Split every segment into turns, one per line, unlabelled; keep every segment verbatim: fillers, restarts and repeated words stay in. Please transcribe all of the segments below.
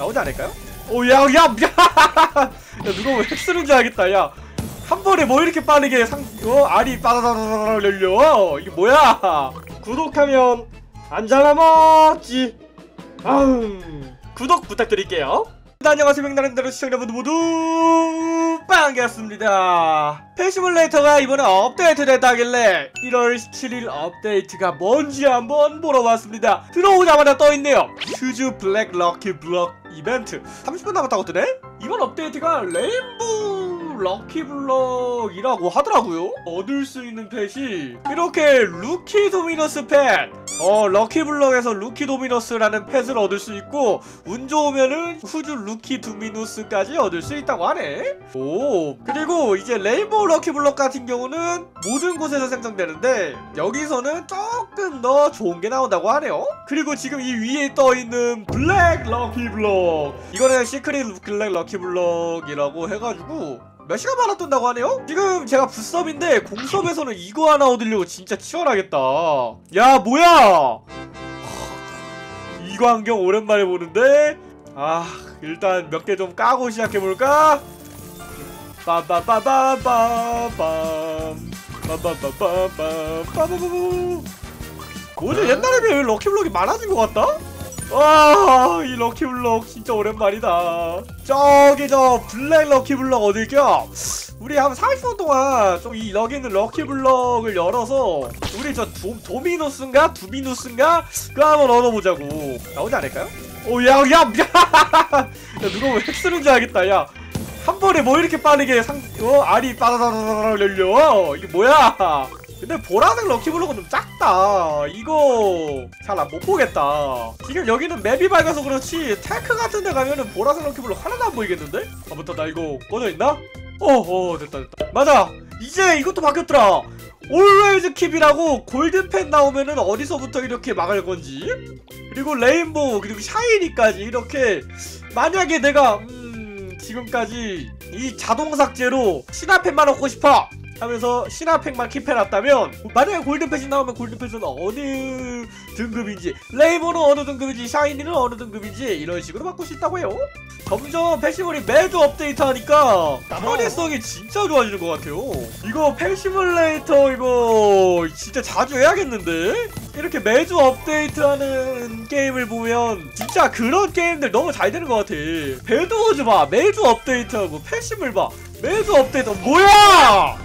나오지 않을까요? 오, 야, 야, 야! 야, 누가 왜 핵 쓰는 줄 알겠다, 야. 한 번에 뭐 이렇게 빠르게 상, 어? 알이 빠다다다다다 열려. 이게 뭐야? 구독하면 안 잡아먹지. 아우. 구독 부탁드릴게요. 안녕하세요, 백나른대로 시청자분들 모두 반갑습니다. 펫시뮬레이터가 이번에 업데이트 됐다길래 일월 십칠일 업데이트가 뭔지 한번 보러 왔습니다. 들어오자마자 떠있네요. 슈즈 블랙 럭키 블럭 이벤트. 삼십 분 남았다고 뜨네? 이번 업데이트가 레인보우 럭키 블럭이라고 하더라고요. 얻을 수 있는 펫이 이렇게 루키 도미너스 펫, 어 럭키 블럭에서 루키 도미너스라는 펫을 얻을 수 있고, 운 좋으면은 후즈 루키 도미너스까지 얻을 수 있다고 하네. 오, 그리고 이제 레인보우 럭키 블럭 같은 경우는 모든 곳에서 생성되는데 여기서는 조금 더 좋은 게 나온다고 하네요. 그리고 지금 이 위에 떠있는 블랙 럭키 블럭, 이거는 시크릿 블랙 럭키 블럭이라고 해가지고 몇 시간 만에 뜬다고 하네요? 지금 제가 부섭인데 공섭에서는 이거 하나 얻으려고 진짜 치열하겠다. 야, 뭐야! 이거 안경 오랜만에 보는데? 아, 일단 몇 개 좀 까고 시작해볼까? 빰빰빰빰빰빰 빰빰빰빰빰 빰빰빰빰. 뭐지? 옛날에 비해 럭키블럭이 많아진 것 같다? 와, 이 럭키블럭 진짜 오랜만이다. 저기 저 블랙 럭키블럭 얻을 겸 우리 한 삼십 분 동안 좀 이 여기 있는 럭키블럭을 열어서 우리 저 도, 도미노스인가? 두미노스인가? 그거 한번 얻어보자고. 나오지 않을까요? 오, 야, 야, 야! 야, 누가 왜 핵 쓰는 줄 알겠다, 야. 한 번에 뭐 이렇게 빠르게 상, 어? 알이 빠다다다다 열려. 이게 뭐야? 근데 보라색 럭키블럭은 좀 작다. 이거 잘 못 보겠다. 지금 여기는 맵이 밝아서 그렇지 테크 같은 데 가면은 보라색 럭키블럭 하나도 안 보이겠는데? 아무튼 나 이거 꺼져있나? 어어, 됐다 됐다. 맞아, 이제 이것도 바뀌었더라. Always Keep이라고 골드펜 나오면은 어디서부터 이렇게 막을 건지, 그리고 레인보우, 그리고 샤이니까지 이렇게, 만약에 내가 음 지금까지 이 자동 삭제로 신화펜만 얻고 싶어 하면서 신화팩만 킵해놨다면, 만약에 골든펫이 나오면 골든펫은 어느 등급인지, 레이버는 어느 등급인지, 샤이니는 어느 등급인지 이런 식으로 바꿀 수 있다고 해요. 점점 패시멀이 매주 업데이트하니까 편의성이 진짜 좋아지는 것 같아요. 이거 패시뮬레이터 이거 진짜 자주 해야겠는데? 이렇게 매주 업데이트하는 게임을 보면 진짜 그런 게임들 너무 잘 되는 것 같아. 배드워즈 봐, 매주 업데이트하고, 패시멀 봐, 매주 업데이트. 뭐야!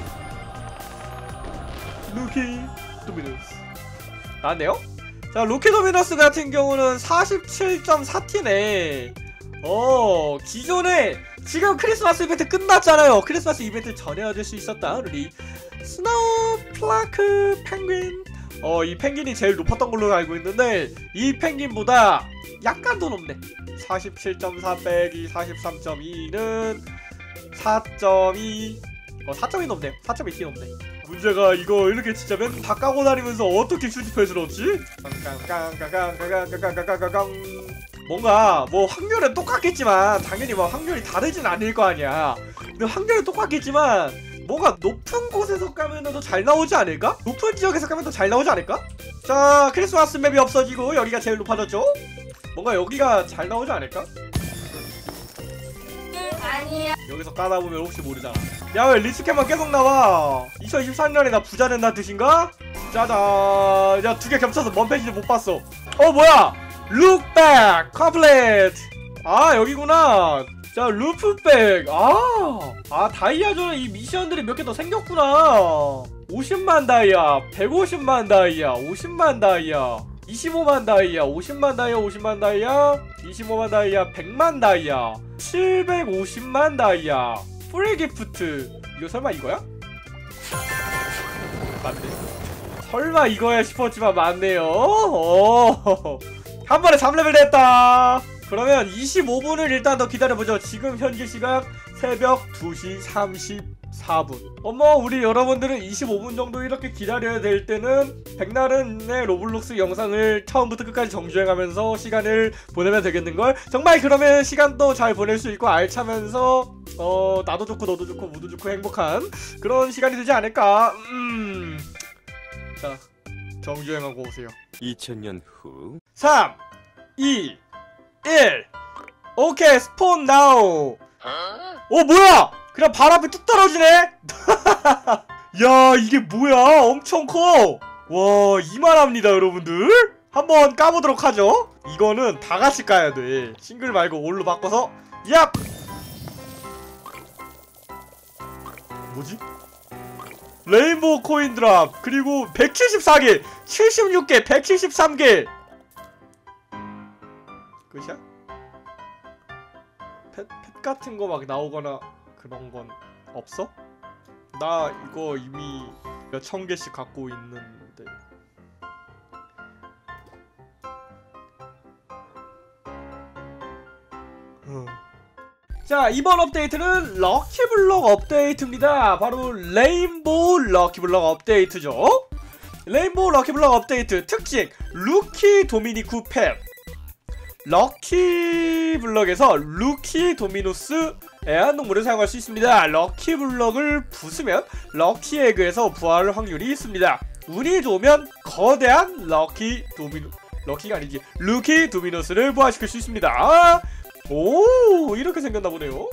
루키 도미너스 나왔네요? 자, 루키 도미너스 같은 경우는 사십칠 점 사 티네 어, 기존에 지금 크리스마스 이벤트 끝났잖아요. 크리스마스 이벤트 전에 얻을 수 있었다 우리 스노우 플라크 펭귄. 어, 이 펭귄이 제일 높았던 걸로 알고 있는데 이 펭귄보다 약간 더 높네. 사십칠 점 사 빼기 사십삼 점 이는 사 점 이. 어, 사 점이 높네. 사 점 이 티 높네. 문제가 이거 이렇게 진짜 맨날 다 까고 다니면서 어떻게 슈즈펫을 얻지? 깡깡깡깡깡깡깡깡깡깡깡깡깡. 뭔가 뭐 확률은 똑같겠지만 당연히 뭐 확률이 다르진 않을 거 아니야. 근데 확률은 똑같겠지만 뭔가 높은 곳에서 까면은 더 잘 나오지 않을까? 높은 지역에서 까면 더 잘 나오지 않을까? 자, 크리스마스 맵이 없어지고 여기가 제일 높아졌죠? 뭔가 여기가 잘 나오지 않을까?
아니야.
여기서 까다보면 혹시 모르잖아. 야, 왜 리스캔만 계속 나와? 이천이십삼 년에 나 부자 된다는 뜻인가? 짜잔. 야, 두 개 겹쳐서 뭔 펜인지 못 봤어. 어, 뭐야? 룩백 컴플레이트. 아, 여기구나. 자, 루프백. 아, 아 다이아존은 이 미션들이 몇 개 더 생겼구나. 오십만 다이아, 백오십만 다이아, 오십만 다이아, 이십오만 다이아, 오십만 다이아, 오십만 다이아, 이십오만 다이아, 백만 다이아, 칠백오십만 다이아, 프리기프트. 이거 설마 이거야? 맞네. 설마 이거야 싶었지만 맞네요. 오, 한 번에 삼 레벨 됐다. 그러면 이십오 분을 일단 더 기다려보죠. 지금 현재 시각 새벽 두 시 삼십사 분. 어머, 우리 여러분들은 이십오 분 정도 이렇게 기다려야 될 때는 백나른의 로블록스 영상을 처음부터 끝까지 정주행하면서 시간을 보내면 되겠는걸? 정말 그러면 시간도 잘 보낼 수 있고 알차면서 어 나도 좋고 너도 좋고 모두 좋고 행복한 그런 시간이 되지 않을까. 음. 자, 정주행하고 오세요.
이천 년 후
삼, 이, 일. 오케이 스폰 나우. 어 뭐야 그냥 발 앞에 뚝 떨어지네. 야 이게 뭐야 엄청 커. 와 이만합니다 여러분들. 한번 까보도록 하죠. 이거는 다같이 까야돼. 싱글 말고 올로 바꿔서. 얍. 뭐지? 레인보우 코인 드랍. 그리고 백칠십사 개 칠십육 개 백칠십삼 개. 끝이야? 펫, 펫 같은 거 막 나오거나 그런 건 없어? 나 이거 이미 몇 천 개씩 갖고 있는데. 어. 자 이번 업데이트는 럭키블럭 업데이트입니다. 바로 레인보우 럭키블럭 업데이트죠. 레인보우 럭키블럭 업데이트 특징 루키 도미니쿠 펫. 럭키블럭에서 루키 도미노스 애완동물을 사용할 수 있습니다. 럭키블럭을 부수면 럭키에그에서 부활 확률이 있습니다. 운이 좋으면 거대한 럭키 도미노 럭키가 아니지 루키 도미노스를 부활시킬 수 있습니다. 오 이렇게 생겼나 보네요.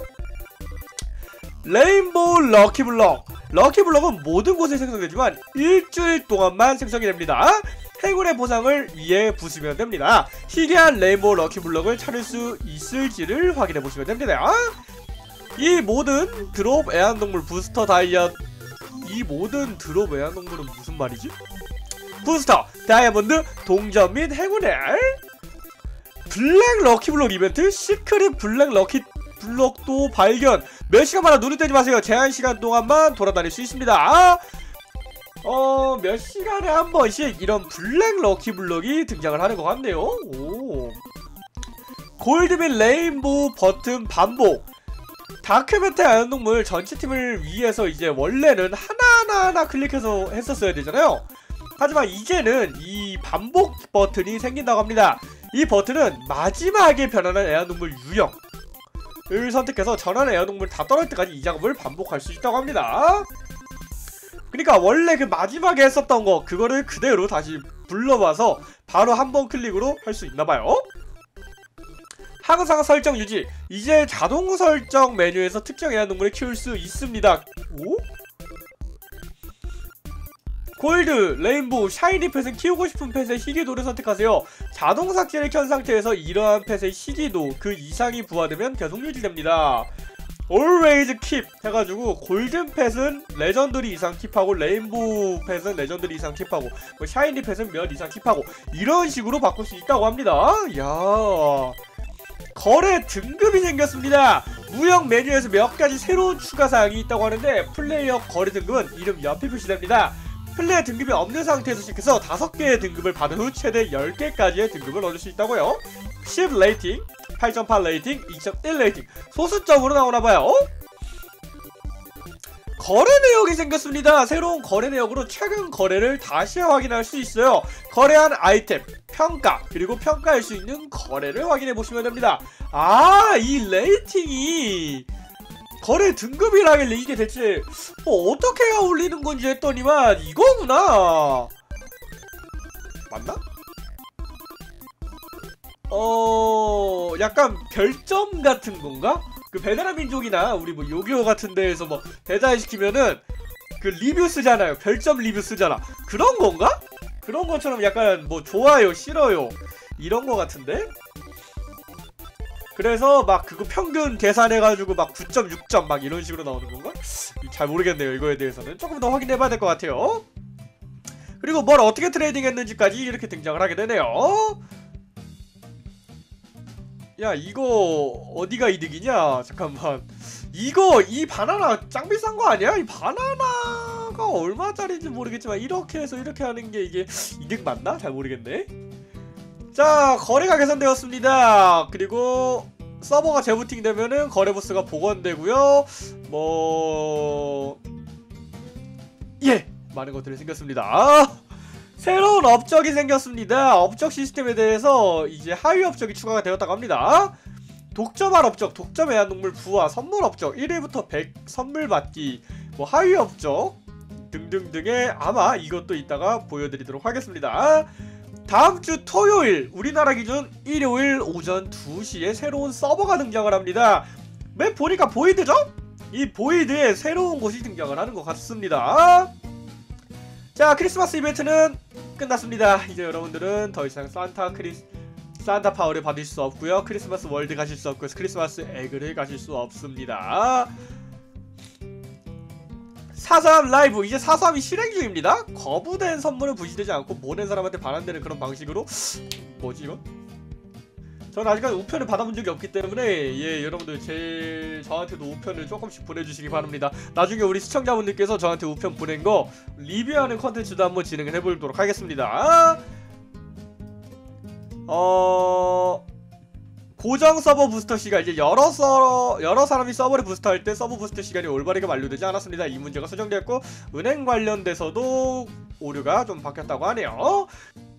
레인보우 럭키블럭. 럭키블럭은 모든 곳에 생성되지만 일주일 동안만 생성이 됩니다. 행운의 보상을 위에 부수면 됩니다. 희귀한 레인보우 럭키블럭을 찾을 수 있을지를 확인해 보시면 됩니다. 이 모든 드롭 애완동물 부스터 다이아 이 모든 드롭 애완동물은 무슨 말이지? 부스터 다이아몬드 동전 및 행운의 블랙 럭키블럭 이벤트 시크릿 블랙 럭키블럭도 발견. 몇 시간마다 눈을 떼지 마세요. 제한 시간 동안만 돌아다닐 수 있습니다. 어... 몇 시간에 한 번씩 이런 블랙 럭키블럭이 등장을 하는 것 같네요. 오. 골드 및 레인보우 버튼 반복. 다크메타 애완동물 전체 팀을 위해서 이제 원래는 하나하나 클릭해서 했었어야 되잖아요. 하지만 이제는 이 반복 버튼이 생긴다고 합니다. 이 버튼은 마지막에 변하는 애완동물 유형을 선택해서 전환 애완동물 다 떨어질 때까지 이 작업을 반복할 수 있다고 합니다. 그러니까 원래 그 마지막에 했었던 거 그거를 그대로 다시 불러봐서 바로 한 번 클릭으로 할 수 있나봐요. 항상 설정 유지. 이제 자동 설정 메뉴에서 특정 애완동물을 키울 수 있습니다. 오? 골드, 레인보우, 샤이니 펫은 키우고 싶은 펫의 희귀도를 선택하세요. 자동 삭제를 켠 상태에서 이러한 펫의 희귀도 그 이상이 부과되면 계속 유지됩니다. Always keep 해가지고 골든 펫은 레전더리 이상 킵하고 레인보우 펫은 레전더리 이상 킵하고 뭐 샤이니 펫은 몇 이상 킵하고 이런 식으로 바꿀 수 있다고 합니다. 이야 거래 등급이 생겼습니다. 무역 메뉴에서 몇 가지 새로운 추가 사항이 있다고 하는데 플레이어 거래 등급은 이름 옆에 표시됩니다. 플레이어 등급이 없는 상태에서 시작해서 다섯 개의 등급을 받은 후 최대 열 개까지의 등급을 얻을 수 있다고요. 십 레이팅, 팔 점 팔 레이팅, 이 점 일 레이팅 소수점으로 나오나봐요. 거래 내역이 생겼습니다. 새로운 거래 내역으로 최근 거래를 다시 확인할 수 있어요. 거래한 아이템, 평가, 그리고 평가할 수 있는 거래를 확인해보시면 됩니다. 아, 이 레이팅이 거래 등급이라길래 이게 대체 뭐 어떻게 어울리는 건지 했더니만 이거구나. 맞나? 어... 약간 별점 같은 건가? 그 베네라 민족이나 우리 뭐 요기요 같은 데에서 뭐 배달시키면은 그 리뷰 쓰잖아요. 별점 리뷰 쓰잖아. 그런 건가? 그런 것처럼 약간 뭐 좋아요, 싫어요 이런 거 같은데? 그래서 막 그거 평균 계산해가지고 막 구 점 육 점 막 이런 식으로 나오는 건가? 잘 모르겠네요. 이거에 대해서는 조금 더 확인해봐야 될 것 같아요. 그리고 뭘 어떻게 트레이딩 했는지까지 이렇게 등장을 하게 되네요. 야 이거 어디가 이득이냐? 잠깐만 이거 이 바나나 짱 비싼 거 아니야? 이 바나나가 얼마짜리인지 모르겠지만 이렇게 해서 이렇게 하는 게 이게 이득 맞나? 잘 모르겠네. 자 거래가 개선되었습니다. 그리고 서버가 재부팅 되면은 거래 부스가 복원되고요. 뭐... 예! 많은 것들이 생겼습니다. 새로운 업적이 생겼습니다. 업적 시스템에 대해서 이제 하위 업적이 추가가 되었다고 합니다. 독점할 업적, 독점 애완동물 부화, 선물 업적, 일 위부터 백 선물 받기, 뭐 하위 업적 등등등의 아마 이것도 이따가 보여드리도록 하겠습니다. 다음주 토요일 우리나라 기준 일요일 오전 두 시에 새로운 서버가 등장을 합니다. 맵 보니까 보이드죠? 이 보이드에 새로운 곳이 등장을 하는 것 같습니다. 자, 크리스마스 이벤트는 끝났습니다. 이제 여러분들은 더 이상 산타 크리스 산타 파워를 받을 수 없고요. 크리스마스 월드 가실 수 없고 크리스마스 에그를 가실 수 없습니다. 사삼 라이브 이제 사삼이 실행 중입니다. 거부된 선물은 부시되지 않고 보낸 사람한테 반환되는 그런 방식으로 뭐지 이건? 저는 아직까지 우편을 받아본 적이 없기 때문에 예 여러분들 제 저한테도 우편을 조금씩 보내주시기 바랍니다. 나중에 우리 시청자분들께서 저한테 우편 보낸 거 리뷰하는 컨텐츠도 한번 진행을 해보도록 하겠습니다. 어... 고정 서버 부스터 시간 이제 여러 서 여러 사람이 서버를 부스터할 때 서버 부스터 시간이 올바르게 만료되지 않았습니다. 이 문제가 수정되었고 은행 관련돼서도 오류가 좀 바뀌었다고 하네요.